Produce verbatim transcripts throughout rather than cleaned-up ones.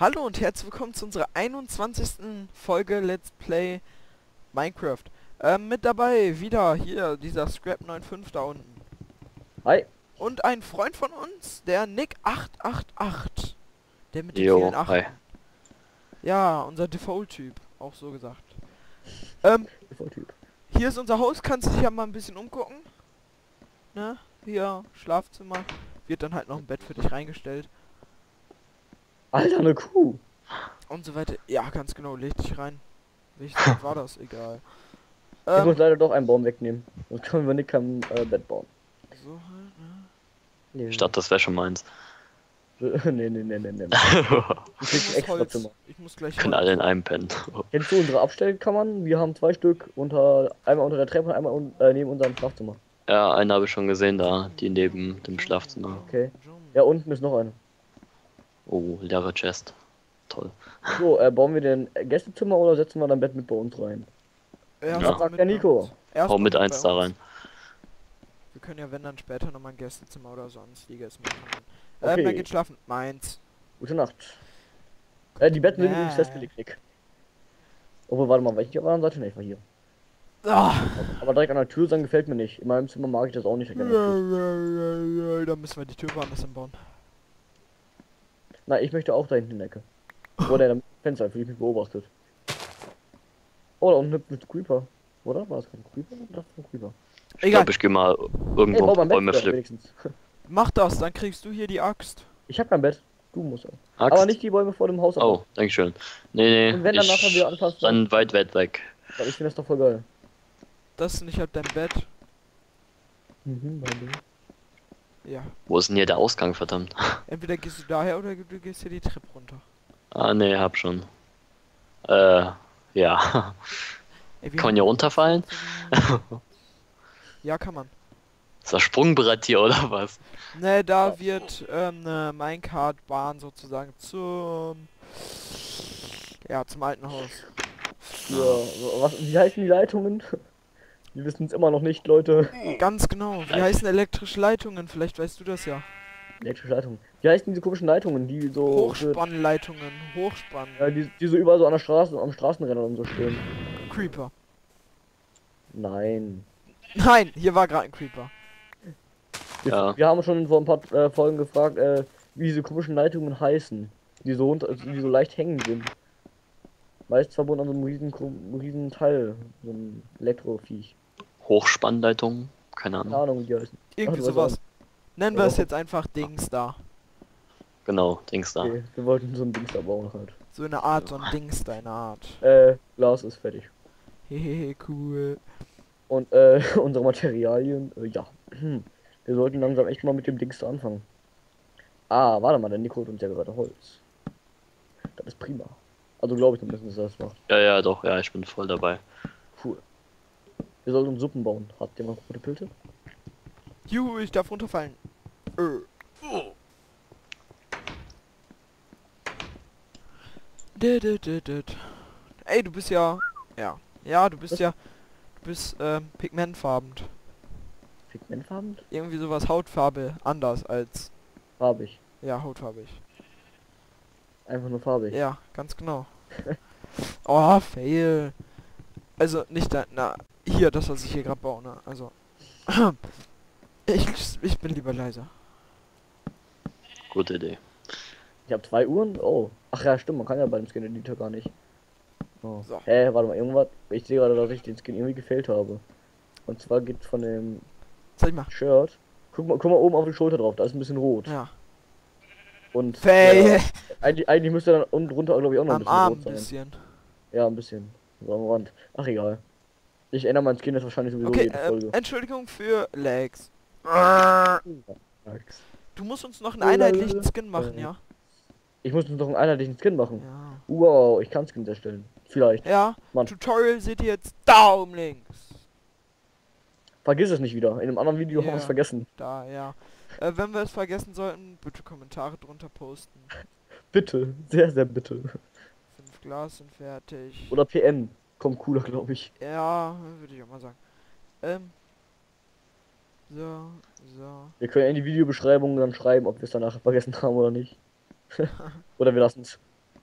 Hallo und herzlich willkommen zu unserer einundzwanzigsten Folge Let's Play Minecraft. Ähm, mit dabei wieder hier dieser Scrap fünfundneunzig da unten. Hi. Und ein Freund von uns, der Nick acht acht acht. Der mit den vielen Jo, Achten. hi. Ja, unser Default-Typ, auch so gesagt. Ähm, Voll Typ. hier ist unser Haus, kannst du dich ja mal ein bisschen umgucken. Ne? Hier, Schlafzimmer. Wird dann halt noch ein Bett für dich reingestellt. Alter, eine Kuh. Und so weiter. Ja, ganz genau, leg dich rein. Welches Bett war das? Egal. Ich Ähm, muss leider doch einen Baum wegnehmen. Sonst können wir nicht kein äh, Bett bauen. so halt, ne? Nee, Ich dachte, das wäre schon meins. nee, nee, nee, nee, nee. nee. Du Ich kriegst ein muss extra Holz. Zimmer. Ich muss gleich Können Holz. alle in einem pennen. Kennst du unsere Abstellkammern? Wir haben zwei Stück unter, einmal unter der Treppe und einmal un, äh, neben unserem Schlafzimmer. Ja, einen habe ich schon gesehen da, die neben dem Schlafzimmer. Okay. Ja, unten ist noch eine. Oh, leere Chest. Toll. So, äh, bauen wir den Gästezimmer oder setzen wir dein Bett mit bei uns rein? Erst Ja. mal Sagt mit der bei Nico. uns. Erst Hau mal mit bei eins da uns. rein. Wir können ja, wenn dann später nochmal ein Gästezimmer oder sonstiges machen. Okay. Ähm, er geht schlafen. Meins. Gute Nacht. Äh, die Betten sind Nee. übrigens festgelegt, Nick. Obwohl, warte mal, welche anderen Seite nicht war hier. Ah. Aber direkt an der Tür sein gefällt mir nicht. In meinem Zimmer mag ich das auch nicht. Da müssen wir die Tür woanders hinbauen. Na, ich möchte auch da hinten in der Ecke. Wo der am Fenster für mich beobachtet. Oh, da unten hüpft ein Creeper. Oder? War das kein Creeper? Ich dachte, ein Creeper. Ich Egal. glaube, ich gehe mal Ey, irgendwo bau mal ein Bett Bäume wieder, pflücken. wenigstens. Mach das, dann kriegst du hier die Axt. Ich hab kein Bett. Du musst auch. Axt? Aber nicht die Bäume vor dem Haus. aber- Oh, dankeschön. Nee, Und nee, wenn dann nachher ich wieder anfasst, renn weit, weit weg. Aber ich finde das doch voll geil. Das ist nicht halt dein Bett. Mhm, mein Ding. Ja. Wo ist denn hier der Ausgang, verdammt? Entweder gehst du daher oder du gehst hier die Treppe runter. Ah, nee, hab schon. Äh, ja. Ey, wir Kann man haben- hier runterfallen? Ja, kann man. Ist das Sprungbrett hier oder was? Ne, da wird ähm, eine Minecart-Bahn sozusagen zum... Ja, zum alten Haus. Ja, so, was, wie heißen die Leitungen? Wir wissen es immer noch nicht, Leute. Ganz genau. Wie heißen elektrische Leitungen? Vielleicht weißt du das ja. Elektrische Leitungen. Wie heißen diese komischen Leitungen, die so. Hochspannleitungen. Hochspann. Ja, die, die so überall so an der Straße, am Straßenrändern und so stehen. Creeper. Nein. Nein, hier war gerade ein Creeper. Wir, Ja. wir haben schon vor ein paar äh, Folgen gefragt, äh, wie diese komischen Leitungen heißen. Die so, runter, also die so leicht hängen sind. Meist verbunden an so einem riesen, kru- riesen Teil. So ein Elektroviech. Hochspannleitung? Keine Keine Ahnung. Ahnung, wie die heißen. Irgendwie Ach, du sowas. weißt Nennen wir Ja. es jetzt einfach Dings da. Genau, Dings da. Okay, wir wollten so ein Dings da bauen halt. So eine Art, so ein Dings da, eine Art. Äh, Glas ist fertig. Hehehe, cool. Und äh, unsere Materialien, äh, ja. Wir sollten langsam echt mal mit dem Dings da anfangen. Ah, warte mal, der Nico holt uns ja gerade Holz. Das ist prima. Also glaube ich zumindest, dass er das macht. Ja, ja, doch, ja, ich bin voll dabei. Cool. Wir sollten uns Suppen bauen. Habt ihr noch gute Pilze? Juhu, ich darf runterfallen. Äh. Dit, dit, dit, dit. Ey, du bist ja... Ja. Ja, du bist Was? ja... Du bist, ähm, pigmentfarben. Pigmentfarben? Irgendwie sowas Hautfarbe anders als... Farbig. Ja, hautfarbig. Einfach nur farbig. Ja, ganz genau. Oh, fail. Also, nicht da... Na, hier, das, was ich hier gerade baue, ne? Also... ich, ich bin lieber leiser. Gute Idee. Ich habe zwei Uhren. Oh. Ach ja, stimmt, man kann ja bei dem Skin Editor gar nicht. Oh. So. Hä, warte mal, irgendwas. Ich sehe gerade, dass ich den Skin irgendwie gefällt habe. Und zwar geht von dem Soll ich mal? Shirt. Guck mal, guck mal oben auf die Schulter drauf, da ist ein bisschen rot. Ja. Und Fail. ja, eigentlich, eigentlich müsste dann unten drunter, glaube ich, auch noch ein Am bisschen Arm rot ein sein. bisschen. Ja, ein bisschen. So am Rand. Ach egal. Ich ändere mein Skin jetzt wahrscheinlich sowieso Okay, jede ähm, Folge. Entschuldigung für Lags. Max. Du musst uns noch einen einheitlichen Skin machen, ja? Ich muss uns noch einen einheitlichen Skin machen. Ja. Wow, ich kann Skins erstellen. Vielleicht. Ja, Mann. Tutorial seht ihr jetzt da oben links. Vergiss es nicht wieder. In einem anderen Video haben wir Ja. es vergessen. Da, ja. Äh, wenn wir es vergessen sollten, bitte Kommentare drunter posten. Bitte. Sehr, sehr bitte. Fünf Glas sind fertig. Oder P N. Kommt cooler, glaube ich. Ja, würde ich auch mal sagen. Ähm. So, so. Wir können ja in die Videobeschreibung dann schreiben, ob wir es danach vergessen haben oder nicht. Oder wir lassen es.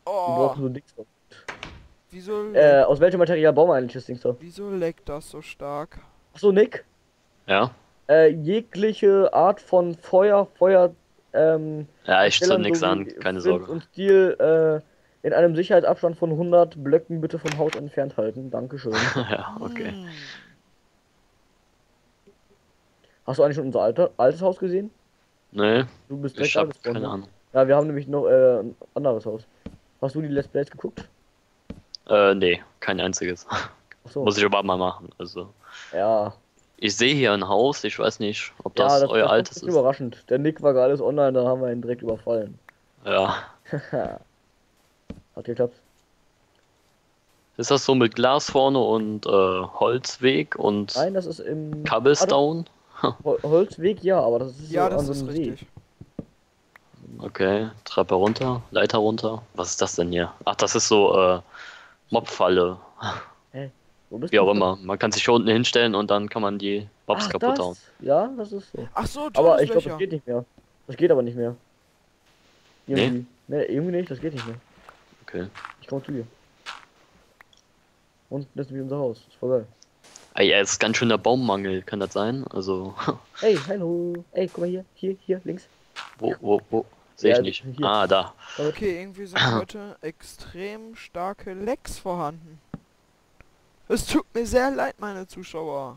Wir Oh, brauchen so ein Dings. wieso, Äh, aus welchem Material bauen wir eigentlich das Ding da? wieso leckt das so stark? Achso, Nick. Ja? Äh, jegliche Art von Feuer, Feuer, ähm, Ja, ich zünd Stellern nix an, sowie keine Flint Sorge. und Steel, äh, in einem Sicherheitsabstand von hundert Blöcken bitte vom Haus entfernt halten. Dankeschön. Ja, okay. Hm. Hast du eigentlich schon unser alter, altes Haus gesehen? Nee, Du bist direkt ich da hab gespawnt, keine ne? Ahnung. Ja, wir haben nämlich noch äh, ein anderes Haus. Hast du die Let's Plays geguckt? Äh, nee, kein einziges. Achso. Muss ich aber mal machen. Also, Ja. ich sehe hier ein Haus, ich weiß nicht, ob Ja, das das, euer das kommt altes nicht ist. überraschend. Der Nick war gerade alles online, da haben wir ihn direkt überfallen. Ja. Hat geklappt. Ist das so mit Glas vorne und äh, Holzweg und Nein, das ist im Cobblestone? Ah, doch, Hol- Holzweg, ja, aber das ist Ja, so das an so ist einem See. richtig. Okay, Treppe runter, Leiter runter. Was ist das denn hier? Ach, das ist so äh, Mobfalle. Hä? Wo bist Wie du? auch immer. Man kann sich hier unten hinstellen und dann kann man die Mobs Ach, kaputt das? hauen. Ja, das ist so. Ach so, Aber ich glaube, Todeslöcher. das geht nicht mehr. Das geht aber nicht mehr. Irgendwie. Nee, irgendwie nicht, das geht nicht mehr. Okay. Ich komme zu dir. Und das ist wie unser Haus. Das ist voll geil. Ey, es ist ganz schön der Baummangel, kann das sein? Also, Ey, hallo. Ey, guck mal hier. Hier, hier, links. wo, wo, wo? Sehe ich Ja, nicht. hier. Ah, da. Okay, irgendwie sind heute extrem starke Lecks vorhanden. Es tut mir sehr leid, meine Zuschauer.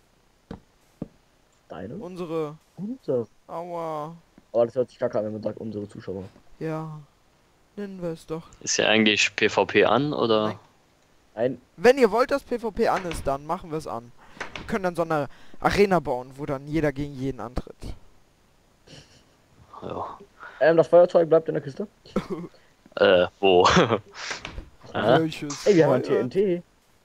Deine? Unsere. Unsere. Aua. Aber das hört sich kacke an, wenn man sagt, unsere Zuschauer. Ja. Nennen wir es doch. Ist ja eigentlich PvP an, oder? Nein. Ein. Wenn ihr wollt, dass PvP an ist, dann machen wir es an. Wir können dann so eine Arena bauen, wo dann jeder gegen jeden antritt. Ja. Ähm, das Feuerzeug bleibt in der Kiste. Äh, wo? Ah, Welches? Ey, wir haben ein Feuer? T N T.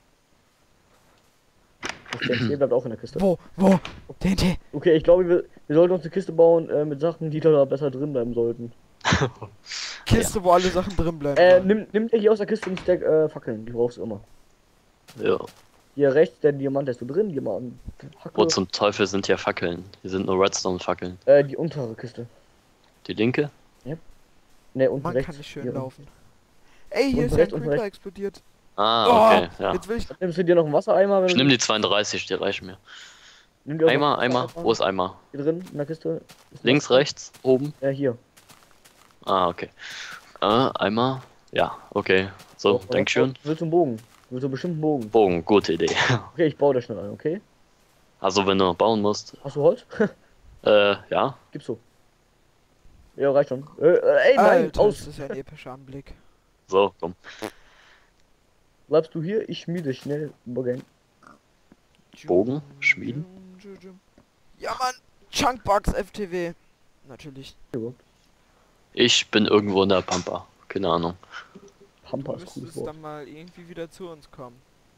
Das T N T bleibt auch in der Kiste. Wo? Wo? T N T. Okay, ich glaube, wir, wir sollten uns eine Kiste bauen äh, mit Sachen, die da besser drin bleiben sollten. Kiste, wo alle Sachen drin bleiben. Äh, sollen. nimm, nimm dir hier aus der Kiste einen Stack äh, Fackeln, die brauchst du immer. ja. Hier rechts, der Diamant, der ist so drin, Diamant. Hacke. Wo zum Teufel sind hier Fackeln? Hier sind nur Redstone-Fackeln. Äh, die untere Kiste. Die linke? Ne, unten Man rechts. kann nicht schön Hier. laufen. Ey, hier Unten ist ja ein rechts, unten Creeper rechts. explodiert. Ah, Oh, okay, ja. jetzt will ich... Nimmst du dir noch einen Wassereimer? Wenn Ich du- nehme die zweiunddreißig, die reichen mir. Nimm dir auch noch Eimer, einen Eimer, Wassereimer. wo ist Eimer? Hier drin, in der Kiste. Ist ein Links, Wasser- rechts, oben? Ja, hier. Ah, okay. Äh, Eimer? Ja, okay. So, Brauchst du- Dankeschön. Willst du einen Bogen? Willst du bestimmt einen Bogen? Bogen, gute Idee. Okay, ich baue dir schnell einen, okay? Also, wenn du noch bauen musst. Hast du Holz? Äh, ja. Gib's so. Ja, reicht schon. Äh, äh, ey, nein, Alter, aus! das ist ja ein epischer Anblick. So, komm. Bleibst du hier? Ich schmiede schnell Bogen. Bogen schmieden? Ja, Mann! Chunkbox F T W. Natürlich. Ich bin irgendwo in der Pampa. Keine Ahnung. Pampa Du ist cooles müsstest Wort. dann mal irgendwie wieder zu uns kommen.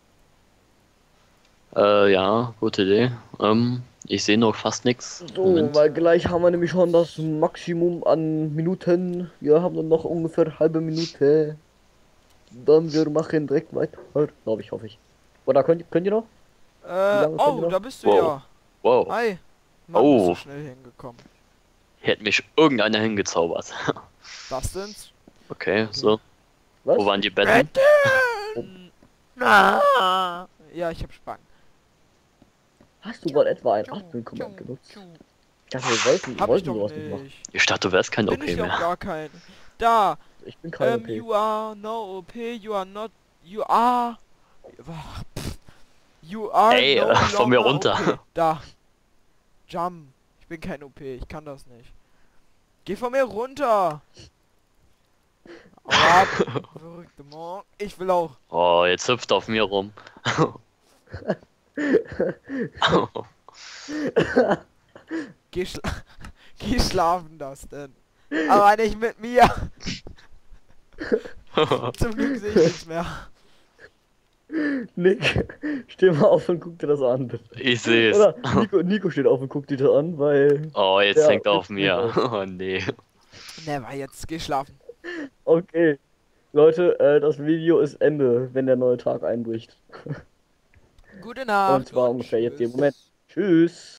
Äh, ja, gute Idee. Ähm, ich sehe noch fast nichts. So, weil gleich haben wir nämlich schon das Maximum an Minuten. Wir haben dann noch ungefähr eine halbe Minute. Dann wir machen direkt weiter. Glaube ich, hoffe ich. Oder könnt, könnt ihr noch? Äh, lange könnt ihr oh, noch? da bist du Wow. ja. Wow, Hi. Mann, Oh. bist du schnell hingekommen. hätte mich irgendeiner hingezaubert. Was den's? Okay, so. Was? Wo waren die Betten? Na. Ja, ich hab Spann. Hast du gerade etwa ein Admin-Command genutzt? Ich dachte, wir wollten, wir Hab ich wollten doch sowas nicht machen. nicht. Ich dachte, du wärst kein Bin O P ich auch mehr. gar kein. Da. Ich bin kein Ähm, O P. you are no O P, you are not, you are, pff, you are Ey, no äh, von mir longer runter. O P. Da. Jump. Ich bin kein O P, ich kann das nicht. Geh von mir runter. Hau ab, verrückte Morgen. Ich will auch. Oh, jetzt hüpft auf mir rum. Geh, schla Geh schlafen, das denn. Aber nicht mit mir. Zum Glück sehe ich nichts mehr. Nick, steh mal auf und guck dir das an, bitte. Ich seh's. Oder Nico, Nico steht auf und guckt dir das an, weil... Oh, jetzt Ja, hängt er auf jetzt mir. geht Oh nee. Never, jetzt geh schlafen. Okay. Leute, äh, das Video ist Ende, wenn der neue Tag einbricht. Gute Nacht. Und zwar ungefähr jetzt tschüss. im Moment. Tschüss.